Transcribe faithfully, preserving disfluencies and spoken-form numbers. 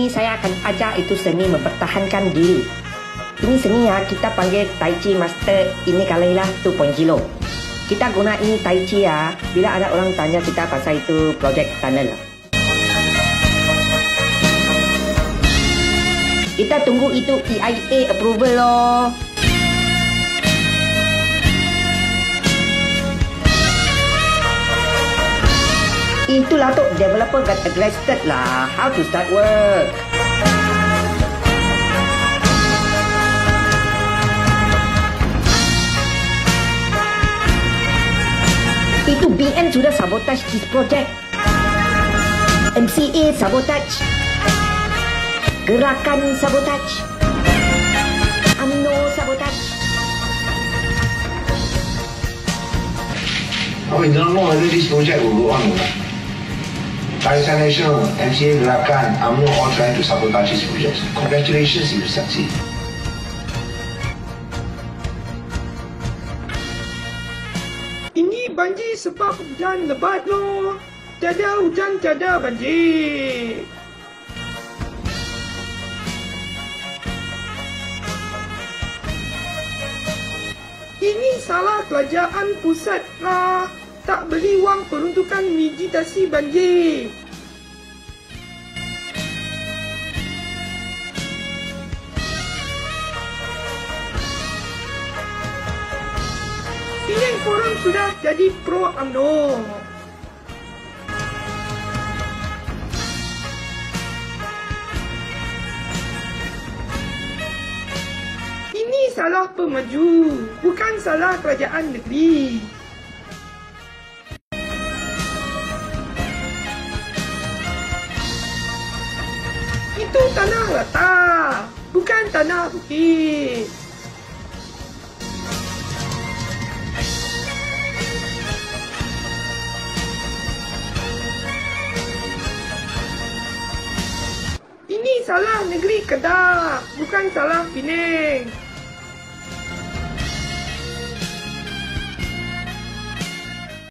ini saya akan ajar itu seni mempertahankan diri. Ini seni ya, kita panggil Tai Chi Master ini kalailah dua titik kosong. Kita guna ini Tai Chi ya, bila ada orang tanya kita pasal itu projek tunnel. Kita tunggu itu E I A approval loh. Itulah tu developer got aggressive lah. How to start work? Itu B N sudah sabotage this project. M C A sabotage. Gerakan sabotage. UMNO sabotage. I mean, don't know whether this project will go on or not. Pakistan National, M C A, Gerakan, UMNO all trying to sabotage these projects. Congratulations if you succeed. Ini banjir sebab hujan lebat loh. Tiada hujan, tiada banjir. Ini salah kerajaan pusat lah. Tak beri wang peruntukan mitigasi banjir. Penang korang sudah jadi pro UMNO. Ini salah pemaju, bukan salah kerajaan negeri. Itu tanah rata, bukan tanah bukit. Ini salah negeri Kedah, bukan salah Penang.